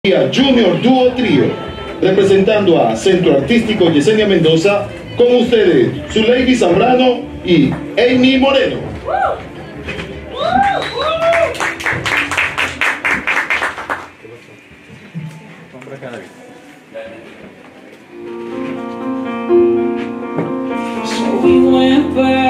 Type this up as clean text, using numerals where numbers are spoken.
Junior Dúo Trío, representando a Centro Artístico Yesenia Mendoza, con ustedes, Zuleidy Zambrano y Amy Moreno. So we went back